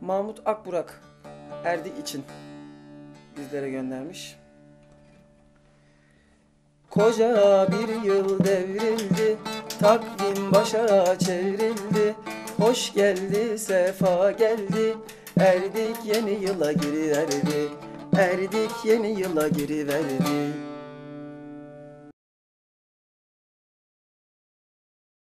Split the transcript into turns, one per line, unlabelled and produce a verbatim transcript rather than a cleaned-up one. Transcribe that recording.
Mahmut Akburak Erdik için bizlere göndermiş. Koca bir yıl devrildi, takvim başa çevrildi. Hoş geldi, sefa geldi, Erdik yeni yıla giriverdi. Erdik yeni yıla giriverdi.